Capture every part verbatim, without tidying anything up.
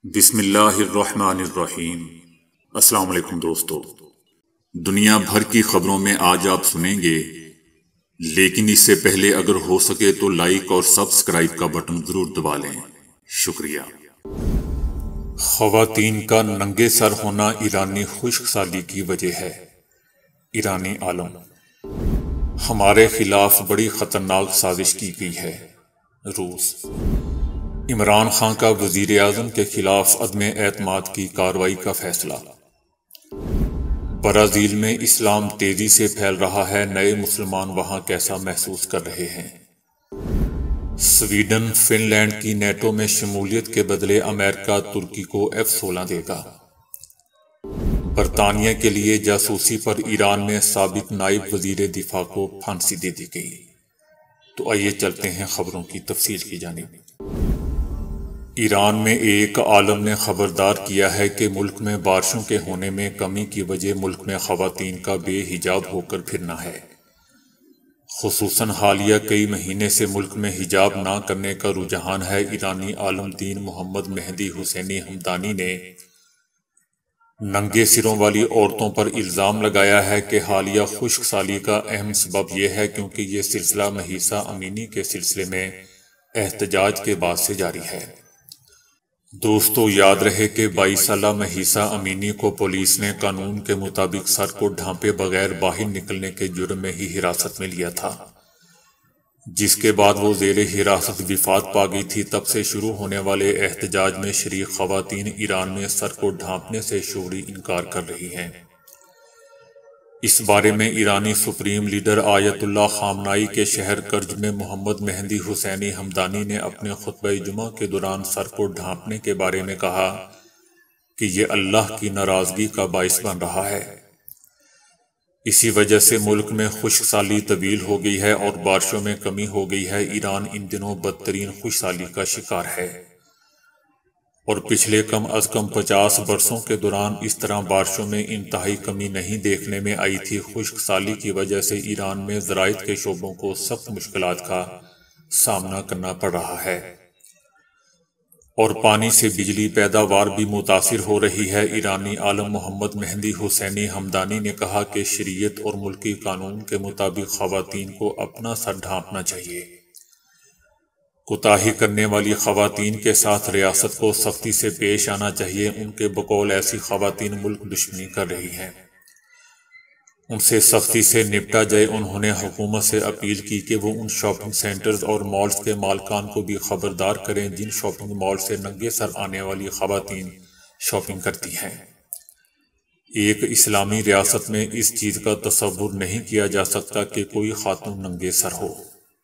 بسم اللہ الرحمن الرحیم۔ السلام علیکم دوستو، دنیا بھر کی خبروں میں آج آپ سنیں گے، لیکن اس سے پہلے اگر ہو سکے تو لائک اور سبسکرائب کا بٹن ضرور دبا لیں، شکریہ۔ خواتین کا ننگے سر ہونا ایرانی خشک سالی کی وجہ ہے۔ ایرانی عالم: ہمارے خلاف بڑی خطرناک سازش کی گئی ہے۔ روس: عمران خان کا وزیر اعظم کے خلاف عدم اعتماد کی کارروائی کا فیصلہ۔ برازیل میں اسلام تیزی سے پھیل رہا ہے، نئے مسلمان وہاں کیسا محسوس کر رہے ہیں؟ سویڈن فن لینڈ کی نیٹو میں شمولیت کے بدلے امریکہ ترکی کو ایف سولہ دے گا۔ برطانیہ کے لیے جاسوسی پر ایران میں سابق نائب وزیر دفاع کو پھانسی دے دی گئی۔ تو آئیے چلتے ہیں خبروں کی تفصیل کی جانب۔ ایران میں ایک عالم نے خبردار کیا ہے کہ ملک میں بارشوں کے ہونے میں کمی کی وجہ ملک میں خواتین کا بے حجاب ہو کر پھرنا ہے۔ خصوصاً حالیہ کئی مہینے سے ملک میں حجاب نہ کرنے کا رجحان ہے۔ ایرانی عالم دین محمد مہدی حسینی ہمدانی نے ننگے سروں والی عورتوں پر الزام لگایا ہے کہ حالیہ خشک سالی کا اہم سبب یہ ہے کیونکہ یہ سلسلہ مہیسہ امینی کے سلسلے میں احتجاج کے بعد سے جاری ہے۔ دوستو، یاد رہے کہ بائیس سالہ مہیسہ امینی کو پولیس نے قانون کے مطابق سر کو ڈھانپے بغیر باہر نکلنے کے جرم میں ہی حراست میں لیا تھا، جس کے بعد وہ زیر حراست وفات پا گئی تھی۔ تب سے شروع ہونے والے احتجاج میں شریک خواتین ایران میں سر کو ڈھانپنے سے شعوری انکار کر رہی ہیں۔ اس بارے میں ایرانی سپریم لیڈر آیت اللہ خامنائی کے شہر کرج میں محمد مہدی حسینی ہمدانی نے اپنے خطبہ جمعہ کے دوران سر کو ڈھانپنے کے بارے میں کہا کہ یہ اللہ کی ناراضگی کا باعث بن رہا ہے۔ اسی وجہ سے ملک میں خشک سالی طویل ہو گئی ہے اور بارشوں میں کمی ہو گئی ہے۔ ایران ان دنوں بدترین خشک سالی کا شکار ہے اور پچھلے کم از کم پچاس برسوں کے دوران اس طرح بارشوں میں انتہائی کمی نہیں دیکھنے میں آئی تھی۔ خشک سالی کی وجہ سے ایران میں زراعت کے شعبوں کو سخت مشکلات کا سامنا کرنا پڑ رہا ہے اور پانی سے بجلی پیداوار بھی متاثر ہو رہی ہے۔ ایرانی عالم محمد مہدی حسینی ہمدانی نے کہا کہ شریعت اور ملکی قانون کے مطابق خواتین کو اپنا سر ڈھانپنا چاہیے۔ کوتاہی کرنے والی خواتین کے ساتھ ریاست کو سختی سے پیش آنا چاہیے۔ ان کے بقول ایسی خواتین ملک دشمنی کر رہی ہیں، ان سے سختی سے نپٹا جائے۔ انہوں نے حکومت سے اپیل کی کہ وہ ان شاپنگ سینٹرز اور مالز کے مالکان کو بھی خبردار کریں جن شاپنگ مال سے ننگے سر آنے والی خواتین شاپنگ کرتی ہیں۔ ایک اسلامی ریاست میں اس چیز کا تصور نہیں کیا جا سکتا کہ کوئی خاتون ننگے سر ہو۔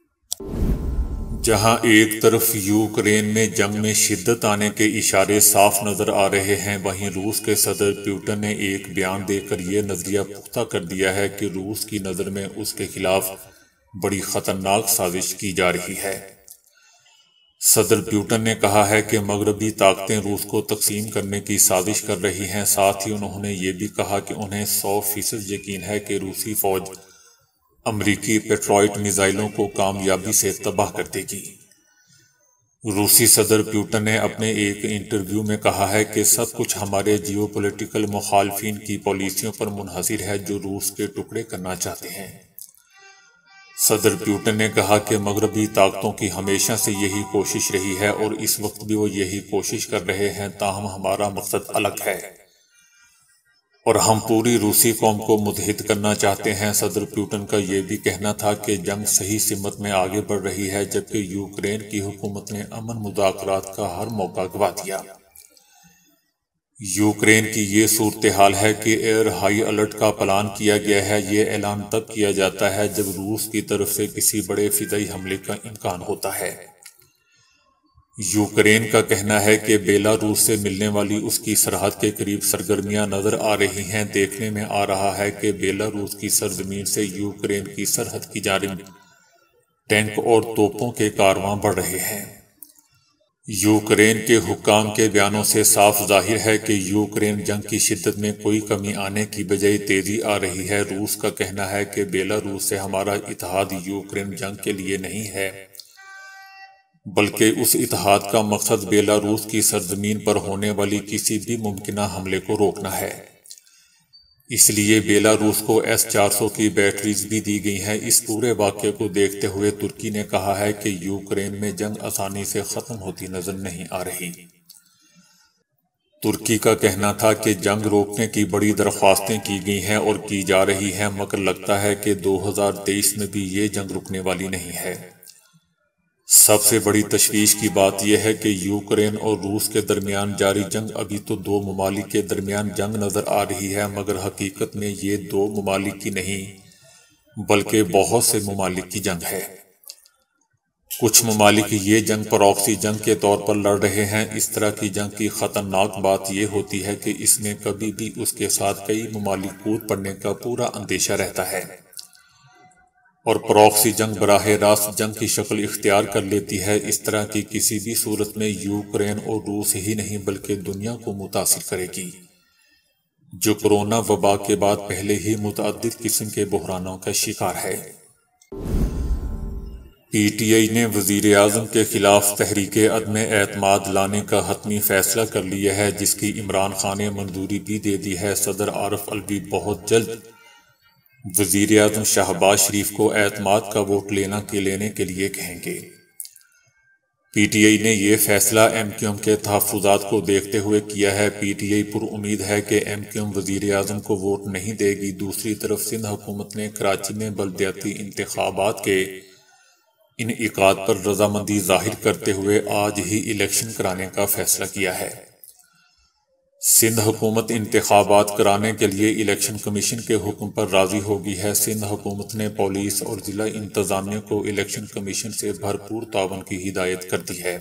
جہاں ایک طرف یوکرین میں جنگ میں شدت آنے کے اشارے صاف نظر آ رہے ہیں، وہیں روس کے صدر پیوٹن نے ایک بیان دے کر یہ نظریہ پختہ کر دیا ہے کہ روس کی نظر میں اس کے خلاف بڑی خطرناک سازش کی جا رہی ہے۔ صدر پیوٹن نے کہا ہے کہ مغربی طاقتیں روس کو تقسیم کرنے کی سازش کر رہی ہیں۔ ساتھ ہی انہوں نے یہ بھی کہا کہ انہیں سو فیصد یقین ہے کہ روسی فوج امریکی پیٹرائٹ میزائلوں کو کامیابی سے تباہ کر دے گی۔ روسی صدر پیوٹن نے اپنے ایک انٹرویو میں کہا ہے کہ سب کچھ ہمارے جیو پولیٹیکل مخالفین کی پالیسیوں پر منحصر ہے جو روس کے ٹکڑے کرنا چاہتے ہیں۔ صدر پیوٹن نے کہا کہ مغربی طاقتوں کی ہمیشہ سے یہی کوشش رہی ہے اور اس وقت بھی وہ یہی کوشش کر رہے ہیں، تاہم ہمارا مقصد الگ ہے اور ہم پوری روسی قوم کو متحد کرنا چاہتے ہیں۔ صدر پیوٹن کا یہ بھی کہنا تھا کہ جنگ صحیح سمت میں آگے بڑھ رہی ہے، جبکہ یوکرین کی حکومت نے امن مذاکرات کا ہر موقع گنوا دیا۔ یوکرین کی یہ صورتحال ہے کہ ایئر ہائی الرٹ کا پلان کیا گیا ہے۔ یہ اعلان تب کیا جاتا ہے جب روس کی طرف سے کسی بڑے فضائی حملے کا امکان ہوتا ہے۔ یوکرین کا کہنا ہے کہ بیلاروس سے ملنے والی اس کی سرحد کے قریب سرگرمیاں نظر آ رہی ہیں۔ دیکھنے میں آ رہا ہے کہ بیلاروس کی سرزمین سے یوکرین کی سرحد کی جانب ٹینک اور توپوں کے کارواں بڑھ رہے ہیں۔ یوکرین کے حکام کے بیانوں سے صاف ظاہر ہے کہ یوکرین جنگ کی شدت میں کوئی کمی آنے کی بجائے تیزی آ رہی ہے۔ روس کا کہنا ہے کہ بیلاروس سے ہمارا اتحاد یوکرین جنگ کے لیے نہیں ہے بلکہ اس اتحاد کا مقصد بیلاروس کی سرزمین پر ہونے والی کسی بھی ممکنہ حملے کو روکنا ہے۔ اس لیے بیلاروس کو ایس چار سو کی بیٹریز بھی دی گئی ہیں۔ اس پورے واقعے کو دیکھتے ہوئے ترکی نے کہا ہے کہ یوکرین میں جنگ آسانی سے ختم ہوتی نظر نہیں آ رہی۔ ترکی کا کہنا تھا کہ جنگ روکنے کی بڑی درخواستیں کی گئی ہیں اور کی جا رہی ہیں، مگر لگتا ہے کہ دو ہزار تیئیس میں بھی یہ جنگ رکنے والی نہیں ہے۔ سب سے بڑی تشویش کی بات یہ ہے کہ یوکرین اور روس کے درمیان جاری جنگ ابھی تو دو ممالک کے درمیان جنگ نظر آ رہی ہے، مگر حقیقت میں یہ دو ممالک کی نہیں بلکہ بہت سے ممالک کی جنگ ہے۔ کچھ ممالک یہ جنگ پراکسی جنگ کے طور پر لڑ رہے ہیں۔ اس طرح کی جنگ کی خطرناک بات یہ ہوتی ہے کہ اس میں کبھی بھی اس کے ساتھ کئی ممالک کود پڑنے کا پورا اندیشہ رہتا ہے، اور پراکسی جنگ براہ راست جنگ کی شکل اختیار کر لیتی ہے۔ اس طرح کی کسی بھی صورت میں یوکرین اور روس ہی نہیں بلکہ دنیا کو متاثر کرے گی، جو کرونا وبا کے بعد پہلے ہی متعدد قسم کے بحرانوں کا شکار ہے۔ پی ٹی آئی نے وزیر اعظم کے خلاف تحریک عدم اعتماد لانے کا حتمی فیصلہ کر لیا ہے، جس کی عمران خان نے منظوری بھی دے دی ہے۔ صدر عارف علوی بہت جلد وزیر اعظم شہباز شریف کو اعتماد کا ووٹ لینا کے لینے کے لیے کہیں گے۔ پی ٹی آئی نے یہ فیصلہ ایم کیو ایم کے تحفظات کو دیکھتے ہوئے کیا ہے۔ پی ٹی آئی پر امید ہے کہ ایم کیو ایم وزیر اعظم کو ووٹ نہیں دے گی۔ دوسری طرف سندھ حکومت نے کراچی میں بلدیاتی انتخابات کے انعقاد پر رضامندی ظاہر کرتے ہوئے آج ہی الیکشن کرانے کا فیصلہ کیا ہے۔ سندھ حکومت انتخابات کرانے کے لیے الیکشن کمیشن کے حکم پر راضی ہو گئی ہے۔ سندھ حکومت نے پولیس اور ضلع انتظامیہ کو الیکشن کمیشن سے بھرپور تعاون کی ہدایت کر دی ہے۔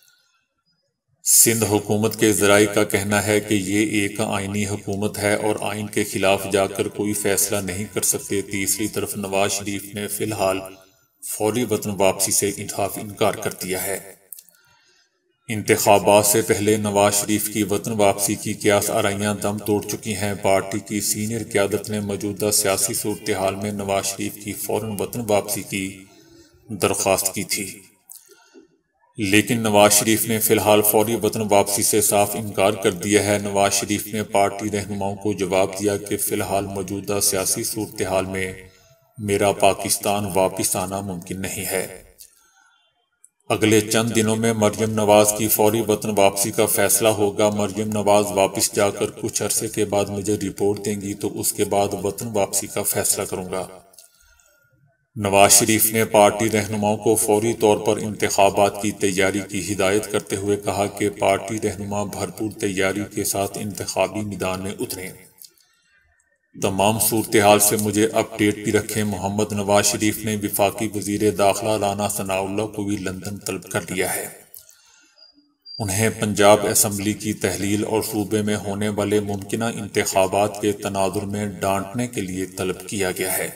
سندھ حکومت کے ذرائع کا کہنا ہے کہ یہ ایک آئینی حکومت ہے اور آئین کے خلاف جا کر کوئی فیصلہ نہیں کر سکتے۔ تیسری طرف نواز شریف نے فی الحال فوری وطن واپسی سے انصاف انکار کر دیا ہے۔ انتخابات سے پہلے نواز شریف کی وطن واپسی کی قیاس آرائیاں دم توڑ چکی ہیں۔ پارٹی کی سینئر قیادت نے موجودہ سیاسی صورتحال میں نواز شریف کی فوراً وطن واپسی کی درخواست کی تھی، لیکن نواز شریف نے فی الحال فوری وطن واپسی سے صاف انکار کر دیا ہے۔ نواز شریف نے پارٹی رہنماؤں کو جواب دیا کہ فی الحال موجودہ سیاسی صورتحال میں میرا پاکستان واپس آنا ممکن نہیں ہے۔ اگلے چند دنوں میں مریم نواز کی فوری وطن واپسی کا فیصلہ ہوگا۔ مریم نواز واپس جا کر کچھ عرصے کے بعد مجھے رپورٹ دیں گی تو اس کے بعد وطن واپسی کا فیصلہ کروں گا۔ نواز شریف نے پارٹی رہنماؤں کو فوری طور پر انتخابات کی تیاری کی ہدایت کرتے ہوئے کہا کہ پارٹی رہنما بھرپور تیاری کے ساتھ انتخابی میدان میں اتریں، تمام صورتحال سے مجھے اپ ڈیٹ بھی رکھیں۔ محمد نواز شریف نے وفاقی وزیر داخلہ رانا ثناء اللہ کو بھی لندن طلب کر لیا ہے۔ انہیں پنجاب اسمبلی کی تحلیل اور صوبے میں ہونے والے ممکنہ انتخابات کے تناظر میں ڈانٹنے کے لیے طلب کیا گیا ہے۔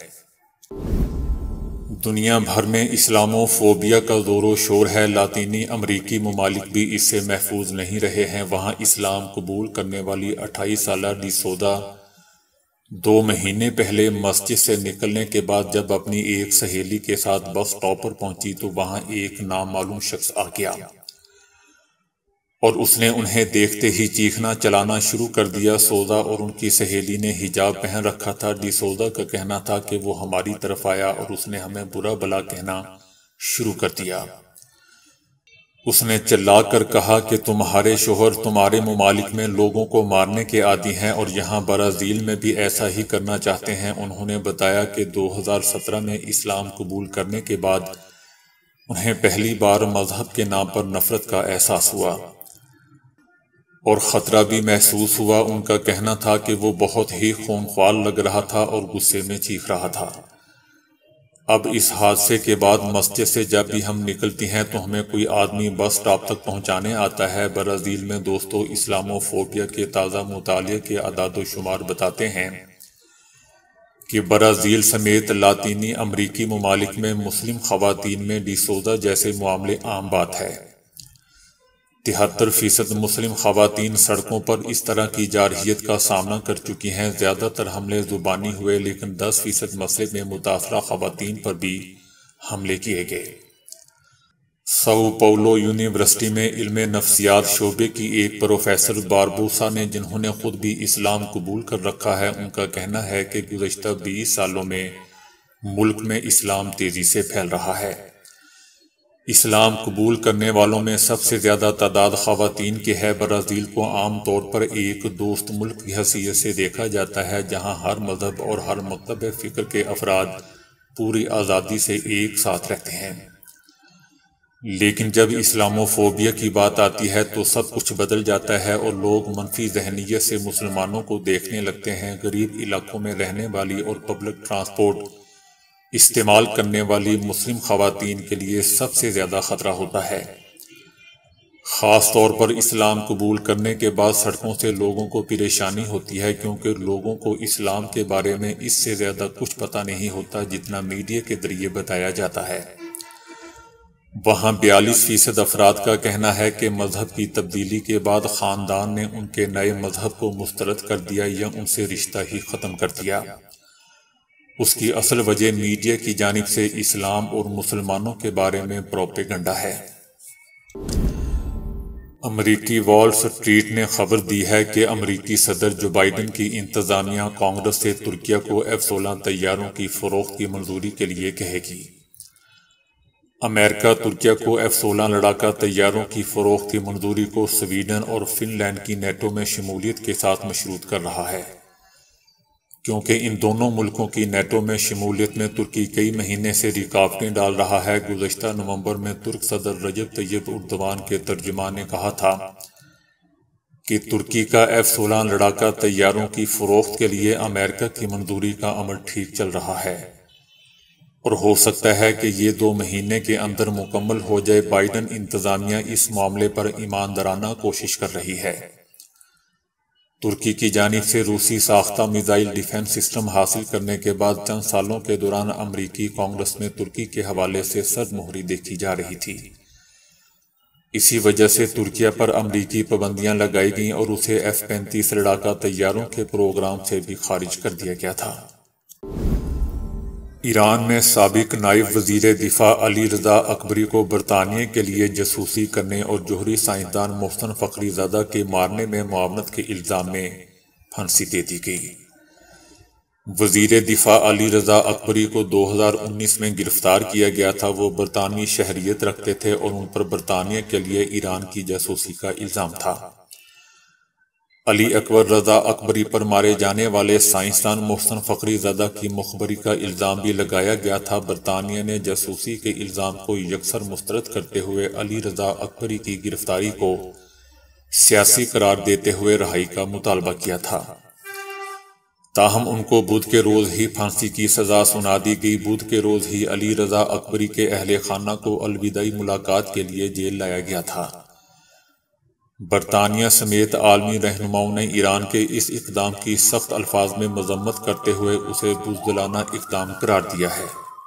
دنیا بھر میں اسلامو فوبیا کا زور و شور ہے۔ لاطینی امریکی ممالک بھی اس سے محفوظ نہیں رہے ہیں۔ وہاں اسلام قبول کرنے والی اٹھائیس سالہ ڈی سودا دو مہینے پہلے مسجد سے نکلنے کے بعد جب اپنی ایک سہیلی کے ساتھ بس سٹاپ پر پہنچی تو وہاں ایک نامعلوم شخص آ گیا اور اس نے انہیں دیکھتے ہی چیخنا چلانا شروع کر دیا۔ سودا اور ان کی سہیلی نے حجاب پہن رکھا تھا۔ ڈی سودا کا کہنا تھا کہ وہ ہماری طرف آیا اور اس نے ہمیں برا بھلا کہنا شروع کر دیا۔ اس نے چلا کر کہا کہ تمہارے شوہر تمہارے ممالک میں لوگوں کو مارنے کے عادی ہیں اور یہاں برازیل میں بھی ایسا ہی کرنا چاہتے ہیں۔ انہوں نے بتایا کہ دو ہزار سترہ میں اسلام قبول کرنے کے بعد انہیں پہلی بار مذہب کے نام پر نفرت کا احساس ہوا اور خطرہ بھی محسوس ہوا۔ ان کا کہنا تھا کہ وہ بہت ہی خونخوار لگ رہا تھا اور غصے میں چیخ رہا تھا۔ اب اس حادثے کے بعد مسجد سے جب بھی ہم نکلتی ہیں تو ہمیں کوئی آدمی بس سٹاپ تک پہنچانے آتا ہے۔ برازیل میں دوستو اسلامو فوبیا کے تازہ مطالعے کے اعداد و شمار بتاتے ہیں کہ برازیل سمیت لاطینی امریکی ممالک میں مسلم خواتین میں ڈی سودا جیسے معاملے عام بات ہے۔ تہتر فیصد مسلم خواتین سڑکوں پر اس طرح کی جارحیت کا سامنا کر چکی ہیں۔ زیادہ تر حملے زبانی ہوئے لیکن دس فیصد مسئلے میں متاثرہ خواتین پر بھی حملے کیے گئے۔ ساؤ پاؤلو یونیورسٹی میں علم نفسیات شعبے کی ایک پروفیسر باربوسا نے، جنہوں نے خود بھی اسلام قبول کر رکھا ہے، ان کا کہنا ہے کہ گزشتہ بیس سالوں میں ملک میں اسلام تیزی سے پھیل رہا ہے۔ اسلام قبول کرنے والوں میں سب سے زیادہ تعداد خواتین کی ہے۔ برازیل کو عام طور پر ایک دوست ملک کی حیثیت سے دیکھا جاتا ہے، جہاں ہر مذہب اور ہر مکتب فکر کے افراد پوری آزادی سے ایک ساتھ رہتے ہیں۔ لیکن جب اسلاموفوبیا کی بات آتی ہے تو سب کچھ بدل جاتا ہے اور لوگ منفی ذہنیت سے مسلمانوں کو دیکھنے لگتے ہیں۔ غریب علاقوں میں رہنے والی اور پبلک ٹرانسپورٹ استعمال کرنے والی مسلم خواتین کے لیے سب سے زیادہ خطرہ ہوتا ہے۔ خاص طور پر اسلام قبول کرنے کے بعد سڑکوں سے لوگوں کو پریشانی ہوتی ہے، کیونکہ لوگوں کو اسلام کے بارے میں اس سے زیادہ کچھ پتہ نہیں ہوتا جتنا میڈیا کے ذریعے بتایا جاتا ہے۔ وہاں بیالیس فیصد افراد کا کہنا ہے کہ مذہب کی تبدیلی کے بعد خاندان نے ان کے نئے مذہب کو مسترد کر دیا یا ان سے رشتہ ہی ختم کر دیا۔ اس کی اصل وجہ میڈیا کی جانب سے اسلام اور مسلمانوں کے بارے میں پروپیگنڈا ہے۔ امریکی وال سٹریٹ نے خبر دی ہے کہ امریکی صدر جو بائیڈن کی انتظامیہ کانگریس سے ترکیہ کو ایف سولہ طیاروں کی فروخت کی منظوری کے لیے کہے گی۔ امریکہ ترکیہ کو ایف سولہ لڑاکا طیاروں کی فروخت کی منظوری کو سویڈن اور فن لینڈ کی نیٹو میں شمولیت کے ساتھ مشروط کر رہا ہے، کیونکہ ان دونوں ملکوں کی نیٹو میں شمولیت میں ترکی کئی مہینے سے رکاوٹیں ڈال رہا ہے۔ گزشتہ نومبر میں ترک صدر رجب طیب اردوان کے ترجمان نے کہا تھا کہ ترکی کا ایف سولہ لڑاکا طیاروں کی فروخت کے لیے امریکہ کی منظوری کا عمل ٹھیک چل رہا ہے اور ہو سکتا ہے کہ یہ دو مہینے کے اندر مکمل ہو جائے۔ بائیڈن انتظامیہ اس معاملے پر ایماندارانہ کوشش کر رہی ہے۔ ترکی کی جانب سے روسی ساختہ میزائل ڈیفنس سسٹم حاصل کرنے کے بعد چند سالوں کے دوران امریکی کانگریس میں ترکی کے حوالے سے سرد مہری دیکھی جا رہی تھی۔ اسی وجہ سے ترکیہ پر امریکی پابندیاں لگائی گئیں اور اسے ایف پینتیس لڑاکا طیاروں کے پروگرام سے بھی خارج کر دیا گیا تھا۔ ایران میں سابق نائب وزیر دفاع علی رضا اکبری کو برطانیہ کے لیے جاسوسی کرنے اور جوہری سائنسدان محسن فخری زادہ کے مارنے میں معاونت کے الزام میں پھانسی دے دی گئی۔ وزیر دفاع علی رضا اکبری کو دو ہزار انیس میں گرفتار کیا گیا تھا۔ وہ برطانوی شہریت رکھتے تھے اور ان پر برطانیہ کے لیے ایران کی جاسوسی کا الزام تھا۔ علی اکبر رضا اکبری پر مارے جانے والے سائنسدان محسن فخری زادہ کی مخبری کا الزام بھی لگایا گیا تھا۔ برطانیہ نے جاسوسی کے الزام کو یکسر مسترد کرتے ہوئے علی رضا اکبری کی گرفتاری کو سیاسی قرار دیتے ہوئے رہائی کا مطالبہ کیا تھا۔ تاہم ان کو بدھ کے روز ہی پھانسی کی سزا سنا دی گئی۔ بدھ کے روز ہی علی رضا اکبری کے اہل خانہ کو الوداعی ملاقات کے لیے جیل لایا گیا تھا۔ برطانیہ سمیت عالمی رہنماؤں نے ایران کے اس اقدام کی سخت الفاظ میں مذمت کرتے ہوئے اسے بزدلانہ اقدام قرار دیا ہے۔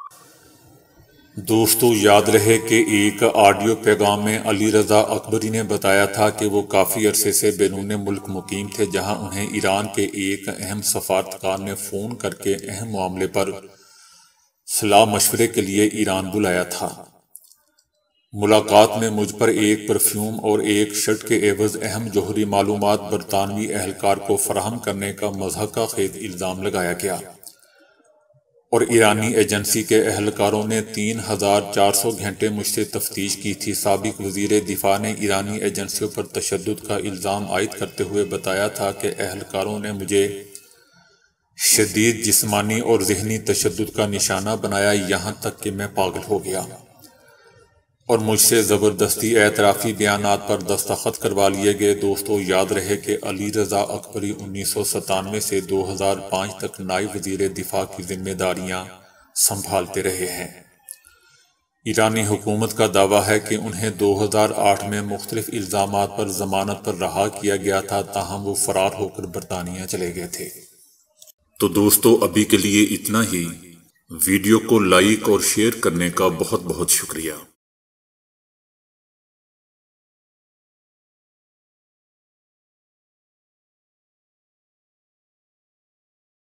دوستو، یاد رہے کہ ایک آڈیو پیغام میں علی رضا اکبری نے بتایا تھا کہ وہ کافی عرصے سے بیرون ملک مقیم تھے، جہاں انہیں ایران کے ایک اہم سفارتکار نے فون کر کے اہم معاملے پر صلاح مشورے کے لیے ایران بلایا تھا۔ ملاقات میں مجھ پر ایک پرفیوم اور ایک شرٹ کے عوض اہم جوہری معلومات برطانوی اہلکار کو فراہم کرنے کا مضحکہ خیز الزام لگایا گیا اور ایرانی ایجنسی کے اہلکاروں نے تین ہزار چار سو گھنٹے مجھ سے تفتیش کی تھی۔ سابق وزیر دفاع نے ایرانی ایجنسیوں پر تشدد کا الزام عائد کرتے ہوئے بتایا تھا کہ اہلکاروں نے مجھے شدید جسمانی اور ذہنی تشدد کا نشانہ بنایا، یہاں تک کہ میں پاگل ہو گیا اور مجھ سے زبردستی اعترافی بیانات پر دستخط کروا لیے گئے۔ دوستو، یاد رہے کہ علی رضا اکبری انیس سو ستانوے سے دو ہزار پانچ تک نائب وزیر دفاع کی ذمہ داریاں سنبھالتے رہے ہیں۔ ایرانی حکومت کا دعویٰ ہے کہ انہیں دو ہزار آٹھ میں مختلف الزامات پر ضمانت پر رہا کیا گیا تھا، تاہم وہ فرار ہو کر برطانیہ چلے گئے تھے۔ تو دوستو، ابھی کے لیے اتنا ہی۔ ویڈیو کو لائک اور شیئر کرنے کا بہت بہت شکریہ۔